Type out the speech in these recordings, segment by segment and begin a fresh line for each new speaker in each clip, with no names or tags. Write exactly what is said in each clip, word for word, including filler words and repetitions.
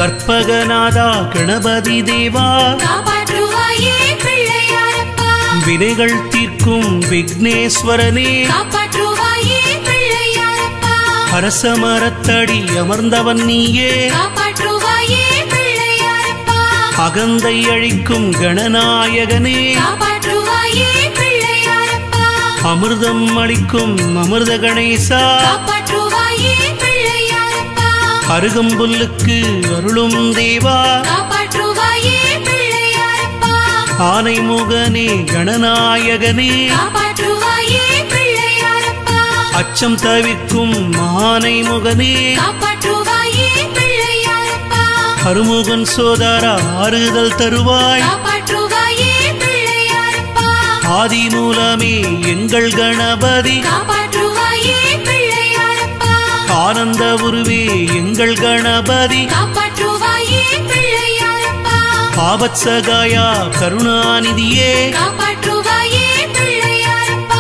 கற்பகநாதா கணபதி தேவா
காப்பாற்றுவாயே பிள்ளையாரப்பா
வினைகள் தீர்க்கும் விக்னேஸ்வரனே
காப்பாற்றுவாயே பிள்ளையாரப்பா
அரசமரத்தடி அமர்ந்தவன் நீயே
காப்பாற்றுவாயே பிள்ளையாரப்பா
அகந்தை அழிக்கும் கணநாயகனே
காப்பாற்றுவாயே பிள்ளையாரப்பா
அமிர்தம் அளிக்கும் அமிர்த கணேசா
காப்பாற்றுவாயே பிள்ளையாரப்பா
அருகம்புல்லுக்கு அருளும் தேவா
காப்பாற்றுவாயே பிள்ளையாரப்பா
ஆனைமுகனே கணநாயகனே
காப்பாற்றுவாயே பிள்ளையாரப்பா
அச்சம் தவிர்க்கும் ஆனைமுகனே
காப்பாற்றுவாயே பிள்ளையாரப்பா
அருமுகன் சோதரா ஆறுதல் தருவாய்
காப்பாற்றுவாயே பிள்ளையாரப்பா
ஆதிமூலமே எங்கள் கணபதி
காப்பாற்றுவாயே பிள்ளையாரப்பா
ஆனந்த உருவே எங்கள் கணபதி
காப்பாற்றுவாயே பிள்ளையாரப்பா
ஆபத்சகாயா கருணாநிதியே
காப்பாற்றுவாயே பிள்ளையாரப்பா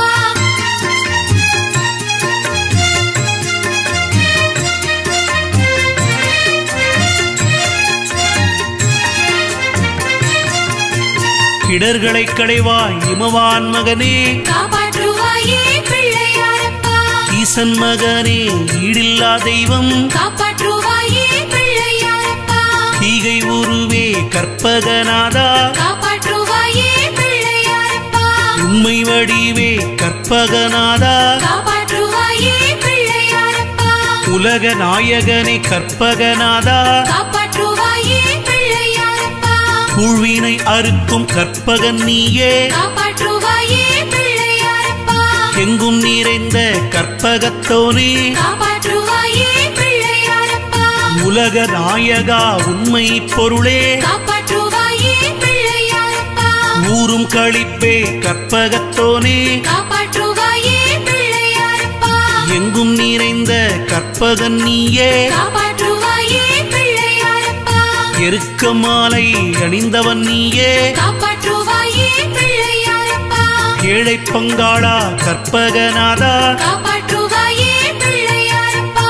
இடர்களை களைவாய் இமவான் மகனே
காப்பாற்றுவாயே பிள்ளையாரப்பா
ஈசன் மகனே ஈடில்லா தெய்வம்
காப்பாற்றுவாயே பிள்ளையாரப்பா
ஈகை உருவே கற்பகநாதா
காப்பாற்றுவாயே பிள்ளையாரப்பா
உண்மை வடிவே கற்பகநாதா
காப்பாற்றுவாயே பிள்ளையாரப்பா
உலக நாயகனே கற்பகநாதா
காப்பாற்றுவாயே பிள்ளையாரப்பா
கூழ்வினை அறுக்கும் கற்பகன் நீயே
காப்பாற்றுவாயே பிள்ளையாரப்பா
எங்கும் நிறைந்த கற்பகத்தோனே
காப்பாற்றுவாயே பிள்ளையாரப்பா
உலக நாயகா உண்மை பொருளே
காப்பாற்றுவாயே பிள்ளையாரப்பா
ஊரும் களிப்பே கற்பகத்தோனே
காப்பாற்றுவாயே பிள்ளையாரப்பா
எங்கும் நிறைந்த கற்பகன் நீயே
காப்பாற்றுவாயே பிள்ளையாரப்பா
எருக்க மாலை அணிந்தவன் நீயே
காப்பாற்றுவாயே பிள்ளையாரப்பா
ஏழை பங்காளா கற்பகநாதா
காப்பாற்றுவாயே பிள்ளையாரப்பா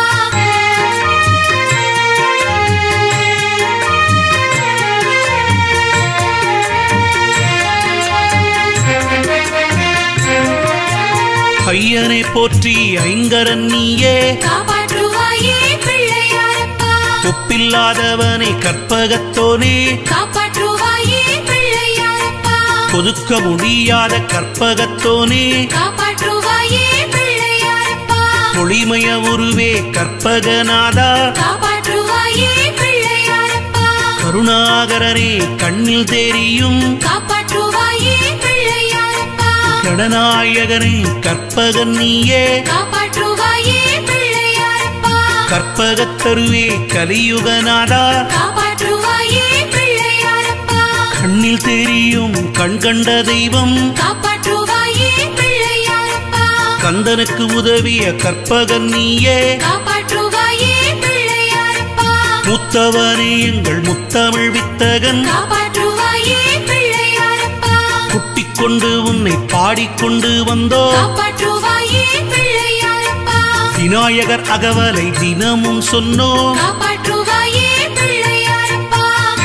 ஐயனை போற்றி ஐங்கரன் நீயே
காப்பாற்றுவாயே பிள்ளையாரப்பா
ஒப்பில்லாதவனை கற்பகத்தோனே
காப்பாற்றுவாயே பிள்ளையாரப்பா
ஒதுக்க முடியாத கற்பகத்தோனே
காப்பாற்றுவாயே பிள்ளையாரப்பா
ஒளிமய உருவே கற்பகநாதா
காப்பாற்றுவாயே பிள்ளையாரப்பா
கருணாகரனே கண்ணில் தெரியும்
காப்பாற்றுவாயே பிள்ளையாரப்பா
கடநாயகனே கற்பகன் நீயே
காப்பாற்றுவாயே பிள்ளையாரப்பா
கற்பகத்தருவே கலியுகநாதா
காப்பாற்றுவாயே பிள்ளையாரப்பா
கண்ணில் தெரியும் கண் கண்ட தெய்வம்
காப்பாற்றுவாயே பிள்ளையாரப்பா
கந்தனுக்கு உதவிய கற்பகன் நீயே
காப்பாற்றுவாயே பிள்ளையாரப்பா
முத்தவனே எங்கள் முத்தமிழ் வித்தகன்
காப்பாற்றுவாயே பிள்ளையாரப்பா
குட்டிக் கொண்டு உன்னை பாடிக்கொண்டு வந்தோ
காப்பாற்றுவாயே பிள்ளையாரப்பா
விநாயகர் அகவலை தினமும் சொன்னோ
காப்பாற்றுவாயே பிள்ளையாரப்பா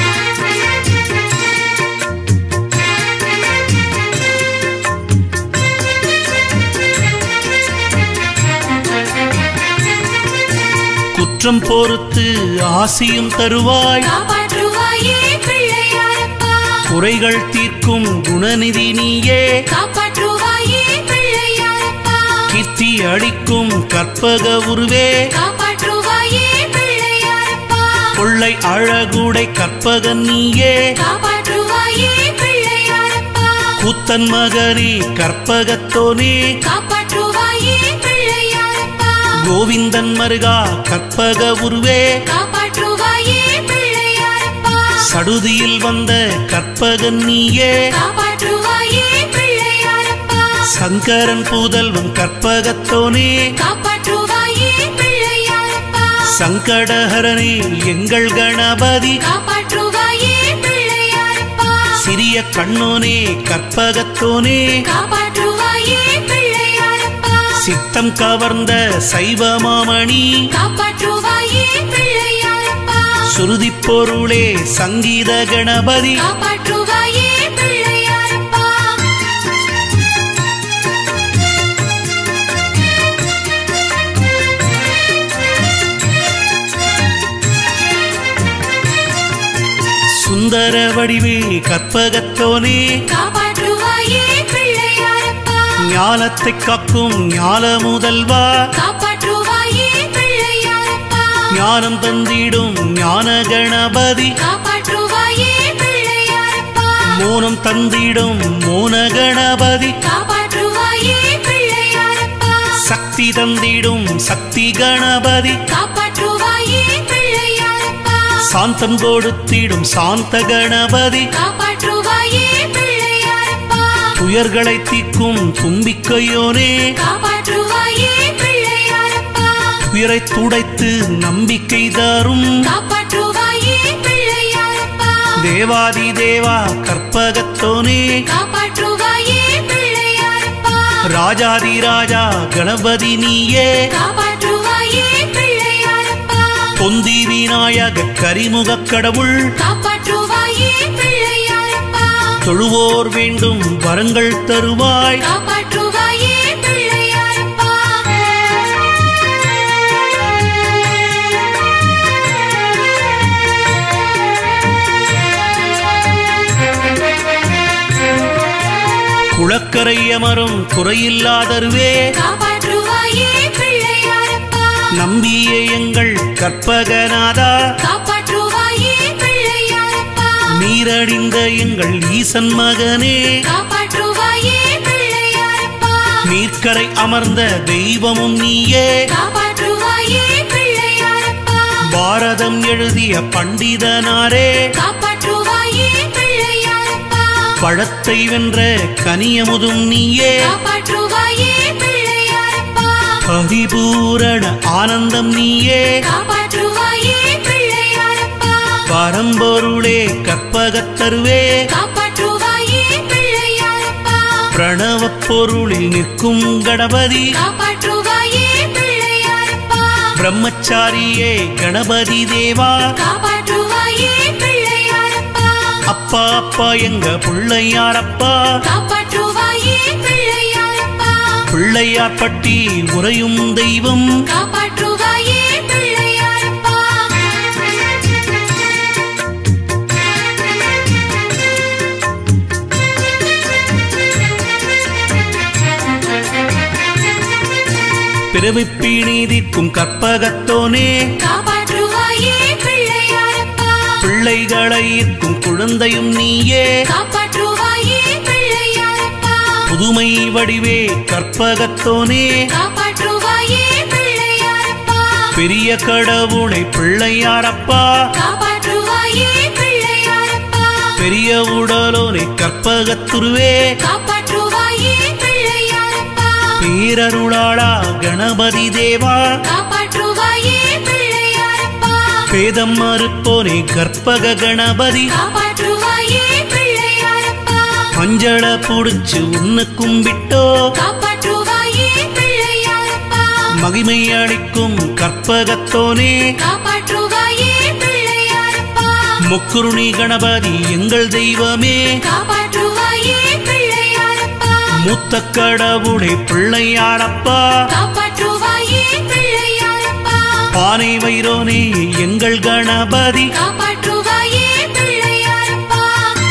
குற்றம் பொறுத்து ஆசியும் தருவாய்
காப்பாற்றுவாயே பிள்ளையாரப்பா
குறைகள் தீர்க்கும் குணநிதி நீயே
காப்பாற்றுவாயே பிள்ளையாரப்பா
கீர்த்தி அளிக்கும் கற்பக உருவே
காப்பாற்றுவாயே பிள்ளையாரப்பா
கொள்ளை அழகுடை கற்பகன் நீயே
காப்பாற்றுவாயே பிள்ளையாரப்பா
கூத்தன் மகனே கற்பகத்தோனே
காப்பாற்றுவாயே பிள்ளையாரப்பா
கோவிந்தன் மருகா கற்பக உருவே
காப்பாற்றுவாயே பிள்ளையாரப்பா
சடுதியில் வந்த கற்பகன் நீயே
காப்பாற்றுவாயே பிள்ளையாரப்பா
சங்கரன் புதல்வன் கற்பகத்தோனே
காப்பாற்றுவாயே பிள்ளையாரப்பா
சங்கடஹரனே எங்கள் கணபதி
காப்பாற்றுவாயே பிள்ளையாரப்பா
சிறிய கண்ணோனே கற்பகத்தோனே
காப்பாற்றுவாயே பிள்ளையாரப்பா
சித்தம் கவர்ந்த சைவ மாமணி
காப்பாற்றுவாயே பிள்ளையாரப்பா
சுருதி பொருளே சங்கீத கணபதி
காப்பாற்றுவாயே பிள்ளையாரப்பா
சுந்தர வடிவே கற்பகத்தோனே
காப்பாற்றுவாயே பிள்ளையாரப்பா
ஞானத்தை காக்கும் ஞான முதல்வா
காப்பாற்றுவாயே பிள்ளையாரப்பா
ஞானம் தந்திடும் ஞான கணபதி
காப்பாற்றுவாயே பிள்ளையாரப்பா
மோனம் தந்திடும் மோன கணபதி
காப்பாற்றுவாயே பிள்ளையாரப்பா
சக்தி தந்திடும் சக்தி கணபதி
காப்பாற்றுவாயே பிள்ளையாரப்பா
சாந்தம் கொடுத்திடும் சாந்த கணபதி
காப்பாற்றுவாயே பிள்ளையாரப்பா
துயர்களை தீர்க்கும் தும்பிக்கையோனே
காப்பாற்றுவாயே பிள்ளையாரப்பா
துயரை துடைத்து நம்பிக்கை தரும்
காப்பாற்றுவாயே பிள்ளையாரப்பா
தேவாதி தேவா கற்பகத்தோனே
காப்பாற்றுவாயே பிள்ளையாரப்பா
ராஜாதி ராஜா கணபதி நீயே
காப்பாற்றுவாயே பிள்ளையாரப்பா
பொந்தி விநாயக கரிமுக கடவுள்
காப்பாற்றுவாயே பிள்ளையாரப்பா
தொழுவோர் வேண்டும் வரங்கள் தருவாய்
காப்பாற்றுவாயே பிள்ளையாரப்பா
குளக்கரை அமரும் குறையில்லாதருவே
காப்பாற்றுவாயே பிள்ளையாரப்பா
நம்பிய எங்கள் கற்பகநாதா
காப்பாற்றுவாயே பிள்ளையாரப்பா
நீரடிந்த எங்கள் ஈசன் மகனே
காப்பாற்றுவாயே பிள்ளையாரப்பா
நீர்க்கரை அமர்ந்த தெய்வமும் நீயே
காப்பாற்றுவாயே பிள்ளையாரப்பா
பாரதம் எழுதிய பண்டிதனாரே
காப்பாற்றுவாயே பிள்ளையாரப்பா
பழத்தை வென்ற கனியமுதும் நீயே
காப்பாற்றுவாயே பிள்ளையாரப்பா
பரிபூரண ஆனந்தம் நீயே
காப்பாற்றுவாயே பிள்ளையாரப்பா
பரம்பொருளே கற்பகத்தருவே
காப்பாற்றுவாயே பிள்ளையாரப்பா
பிரணவப் பொருளில் நிற்கும் கணபதி
காப்பாற்றுவாயே பிள்ளையாரப்பா
பிரம்மச்சாரியே கணபதி தேவா
காப்பாற்றுவாயே பிள்ளையாரப்பா
அப்பா அப்பா எங்க பிள்ளையாரப்பா
காப்பாற்றுவாயே பிள்ளையாரப்பா
பிள்ளையார் பட்டி உறையும் தெய்வம்
காப்பாற்றுவாயே பிள்ளையாரப்பா
பிறவிப்பி நீதிக்கும் கற்பகத்தோனே
காப்பாற்றுவாயே பிள்ளையாரப்பா
பிள்ளைகளை ஈர்க்கும் குழந்தையும் நீயே
காப்பாற்றுவாயே பிள்ளையாரப்பா
புதுமை வடிவே கற்பகத்தோனே
காப்பாற்றுவாயே பிள்ளையாரப்பா
பெரிய கடவுளை பிள்ளையாரப்பா
காப்பாற்றுவாயே பிள்ளையாரப்பா
பெரிய உடலோனை கற்பகத்துருவே
காப்பாற்றுவாயே பிள்ளையாரப்பா
பேரருளாளா கணபதி தேவா
காப்பாற்றுவாயே பிள்ளையாரப்பா
பேதம் மறுப்போனே கற்பக கணபதி
காப்பாற்றுவாயே பிள்ளையாரப்பா
மஞ்சள புடிச்சு உன்னை கும்பிட்டோ
காப்பாற்றுவாயே பிள்ளையாரப்பா
மகிமை அளிக்கும் கற்பகத்தோனே
காப்பாற்றுவாயே பிள்ளையாரப்பா
முக்குருணி கணபதி எங்கள் தெய்வமே
காப்பாற்றுவாயே பிள்ளையாரப்பா
மூத்த கடவுளை பிள்ளையாரப்பா
காப்பாற்றுவாயே பிள்ளையாரப்பா
பானை வைரோனே எங்கள் கணபதி
காப்பாற்றுவாயே பிள்ளையாரப்பா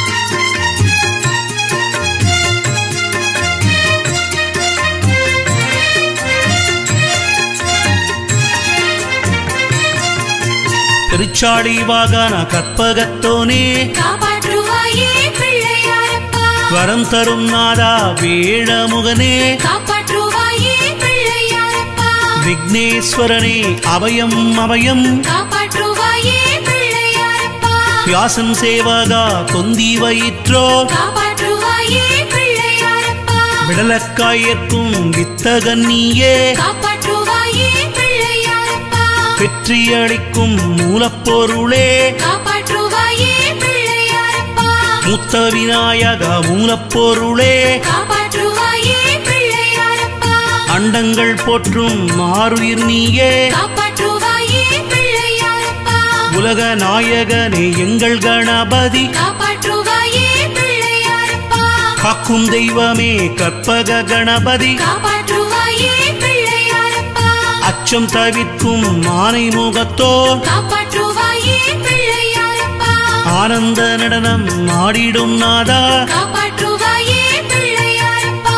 திருச்சாடி வாகன கற்பகத்தோனே
காப்பாற்றுவாயே பிள்ளையாரப்பா
வரம் தரும் நாதா வேழமுகனே
காப்பாற்றுவாயே பிள்ளையாரப்பா
விக்னேஸ்வரனே அபயம் அபயம்
காப்பாற்றுவாயே பிள்ளையாரப்பா
வியாசன் சேவகா தொந்தி வயிற்றோ
காப்பாற்றுவாயே பிள்ளையாரப்பா
விடலக்காயற்கும் வித்தகன் நீயே
காப்பாற்றுவாயே பிள்ளையாரப்பா
வெற்றியளிக்கும் மூலப்பொருளே
காப்பாற்றுவாயே பிள்ளையாரப்பா
மூத்த விநாயக மூலப்பொருளே
காப்பாற்றுவாயே பிள்ளையாரப்பா
அண்டங்கள் போற்றும் மாறுயிர் நீயே
காப்பாற்றுவாயே பிள்ளையாரப்பா
உலக நாயகனே எங்கள் கணபதி
காப்பாற்றுவாயே பிள்ளையாரப்பா
காக்கும் தெய்வமே கற்பக கணபதி
காப்பாற்றுவாயே பிள்ளையாரப்பா
அச்சம் தவிர்க்கும் ஆனை முகத்தோ
காப்பாற்றுவாயே பிள்ளையாரப்பா
ஆனந்த நடனம் ஆடிடும் நாதா
காப்பாற்றுவாயே பிள்ளையாரப்பா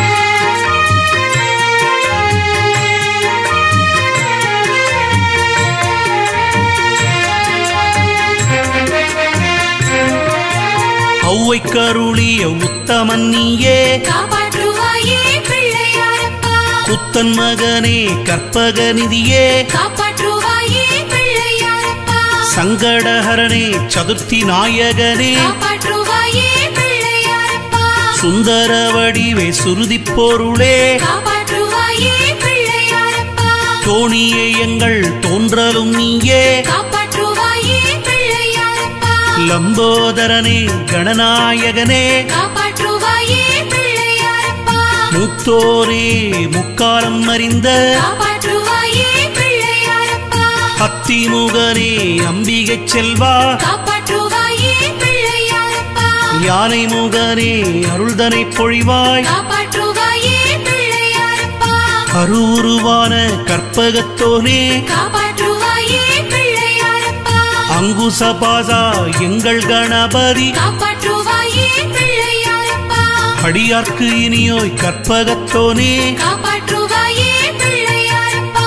ஔவை கருளிய உத்தமன் நீயே
காப்பாற்றுவாயே பிள்ளையாரப்பா
புத்தன் மகனே கற்பக நிதியே
காப்பாற்றுவாயே பிள்ளையாரப்பா
சங்கடஹரனே சதுர்த்தி நாயகனே
காப்பாற்றுவாயே பிள்ளையாரப்பா
சுந்தர வடிவே சுருதி பொருளே
காப்பாற்றுவாயே பிள்ளையாரப்பா
தோணியே எங்கள் தோன்றலும் நீயே
காப்பாற்றுவாயே பிள்ளையாரப்பா
லம்போதரனே கணநாயகனே
காப்பாற்றுவாயே பிள்ளையாரப்பா
மூத்தோரே முக்காலம் அறிந்த
காப்பாற்றுவாயே பிள்ளையாரப்பா
அத்திமுகனே அம்பிகை செல்வா
காப்பாற்றுவாயே பிள்ளையாரப்பா
யானை முகனே அருள்தனை பொழிவாய்
காப்பாற்றுவாயே பிள்ளையாரப்பா
கருவுருவான கற்பகத்தோனே
காப்பாற்றுவாயே பிள்ளையாரப்பா
அங்குசபாசா எங்கள் கணபதி
காப்பாற்றுவாயே பிள்ளையாரப்பா
அடியார்க்கு இனியோய் கற்பகத்தோனே
காப்பாற்றுவாயே பிள்ளையாரப்பா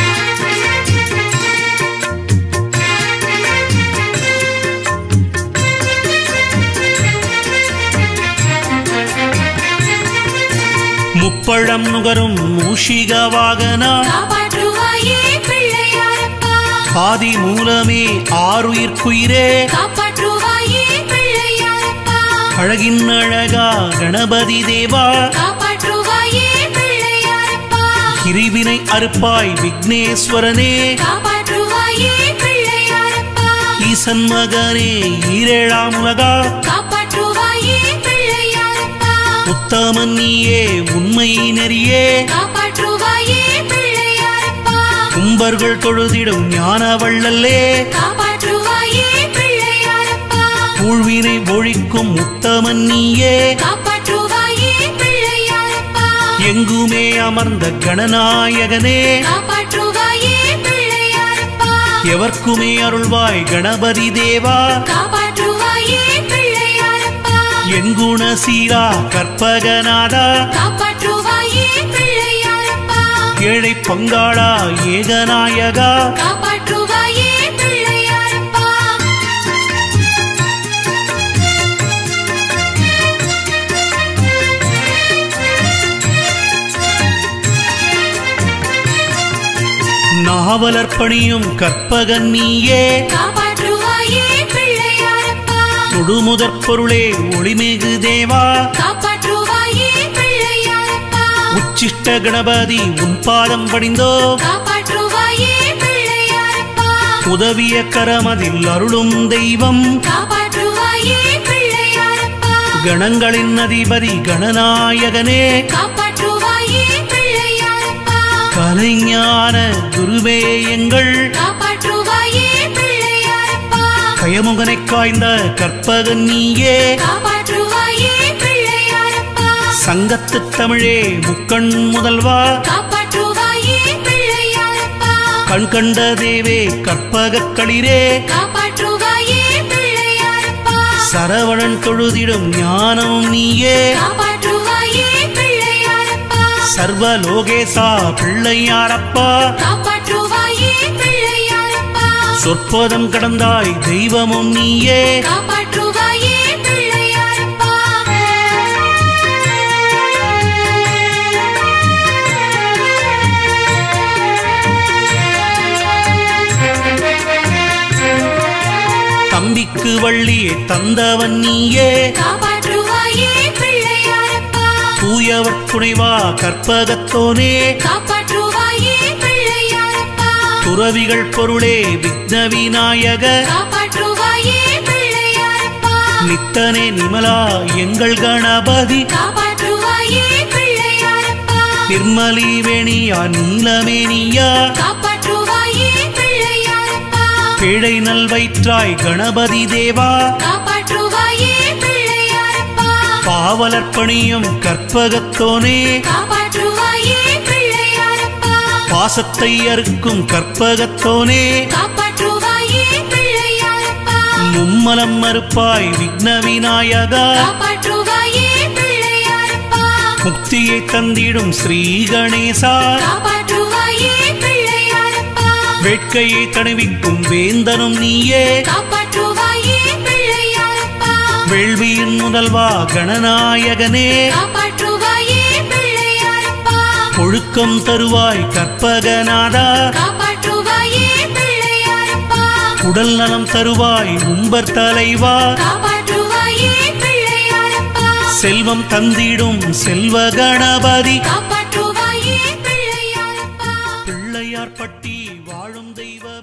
முப்பழம் நுகரும் மூஷிக வாகனா
காப்பாற்றுவாயே பிள்ளையாரப்பா
ஆதி மூலமே ஆறுயிர்க்குயிரே
காப்பாற்றுவாயே பிள்ளையாரப்பா
அழகின் அழகா கணபதி தேவா
காப்பாற்றுவாயே பிள்ளையாரப்பா
கிரிவினை அறுப்பாய் விக்னேஸ்வரனே
காப்பாற்றுவாயே பிள்ளையாரப்பா
ஈசன் மகனே ஈரேழாம் உலகா
காப்பாற்றுவாயே பிள்ளையாரப்பா
உத்தமன் நீயே உண்மை நெறியே
காப்பாற்றுவாயே பிள்ளையாரப்பா
கும்பர்கள் தொழுதிடும் ஞான வள்ளலே
காப்பாற்றுவாயே பிள்ளையாரப்பா
ஊழ்வினை ஒழிக்கும் உத்தமன் நீயே
காப்பாற்றுவாயே பிள்ளையாரப்பா
எங்குமே அமர்ந்த கணநாயகனே
காப்பாற்றுவாயே பிள்ளையாரப்பா
எவர்க்குமே அருள்வாய் கணபதி தேவா
காப்பாற்றுவாயே பிள்ளையாரப்பா
எங்குண சீரா கற்பகநாதா
காப்பாற்றுவாயே பிள்ளையாரப்பா
ஏழை பங்காளா ஏகநாயகா
காப்பாற்றுவாயே பிள்ளையாரப்பா
நாவலர் பணியும் கற்பகன் நீயே
காப்பாற்றுவாயே பிள்ளையாரப்பா
தொடுமுதற் பொருளே ஒளிமிகு தேவா
காப்பாற்றுவாயே பிள்ளையாரப்பா
உச்சிஷ்ட கணபதி உன் பாதம் பணிந்தோ
காப்பாற்றுவாயே பிள்ளையாரப்பா
உதவிய கரமதில் அருளும் தெய்வம்
காப்பாற்றுவாயே பிள்ளையாரப்பா
கணங்களின் அதிபதி கணநாயகனே
காப்பாற்றுவாயே பிள்ளையாரப்பா
கலைஞான குருவே எங்கள்
காப்பாற்றுவாயே பிள்ளையாரப்பா
கயமுகனை காய்ந்த கற்பகன் நீயே
காப்பாற்றுவாயே பிள்ளையாரப்பா
சங்கத்து தமிழே முக்கண் முதல்வா
காப்பாற்றுவாயே பிள்ளையாரப்பா
கண் கண்ட தேவே கற்பகக் களிரே
காப்பாற்றுவாயே பிள்ளையாரப்பா
சரவணன் தொழுதிடும் ஞானம் நீயே
காப்பாற்றுவாயே பிள்ளையாரப்பா
சர்வலோகேசா பிள்ளையாரப்பா
காப்பாற்றுவாயே பிள்ளையாரப்பா
சொற்பதம் கடந்தாய் தெய்வமும் நீயே
காப்பாற்றுவாயே பிள்ளையாரப்பா
தம்பிக்கு வள்ளியே தந்தவன் நீயே
காப்பாற்றுவாயே பிள்ளையாரப்பா
தூயவர் துணைவா கற்பகத்தோனே
காப்பாற்றுவாயே பிள்ளையாரப்பா
துறவிகள் பொருளே விக்ன விநாயக
காப்பாற்றுவாயே பிள்ளையாரப்பா
நித்தனே நிமலா எங்கள் கணபதி
காப்பாற்றுவாயே பிள்ளையாரப்பா
நிர்மலி வேணியா நீலமேனியா
காப்பாற்றுவாயே பிள்ளையாரப்பா
பேழை நல்வயிற்றாய் கணபதி தேவா
காப்பாற்றுவாயே பிள்ளையாரப்பா
பாவலர்ப்பணியும் கற்பகத்தோனே
காப்பாற்றுவாயே பிள்ளையாரப்பா
பாசத்தை அறுக்கும் கற்பகத்தோனே
காப்பாற்றுவாயே பிள்ளையாரப்பா
மும்மலம் மறுப்பாய் விக்ன விநாயகா
காப்பாற்றுவாயே பிள்ளையாரப்பா
முக்தியை தந்திடும் ஸ்ரீ கணேசா
காப்பாற்றுவாயே பிள்ளையாரப்பா
வேட்கையை தணிவிக்கும் வேந்தனும் நீயே
காப்பாற்றுவாயே பிள்ளையாரப்பா
வேள்வியின் முதல்வா கணநாயகனே
காப்பாற்றுவாயே பிள்ளையாரப்பா
ஒழுக்கம் தருவாய் கற்பகநாதா
காப்பாற்றுவாயே பிள்ளையாரப்பா
உடல் நலம் தருவாய் உம்பர் தலைவா
காப்பாற்றுவாயே பிள்ளையாரப்பா
செல்வம் தந்திடும் செல்வ கணபதி
காப்பாற்றுவாயே பிள்ளையாரப்பா
பிள்ளையார் பட்டி வாழும் தெய்வ